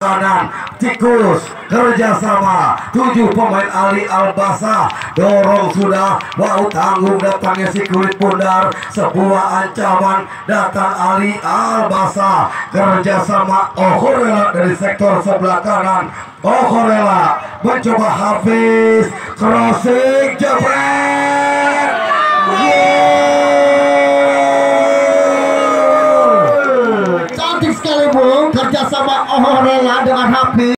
kanan tikus kerjasama 7 pemain Ali Albasa dorong sudah mau tanggung datangnya si kulit pundar sebuah ancaman datang Ali Albasa kerjasama Ohorela dari sektor sebelah kanan. Ohorela mencoba Hafiz crossing jebret cantik sekali Bung kerjasama Ohorela dengan Hafiz.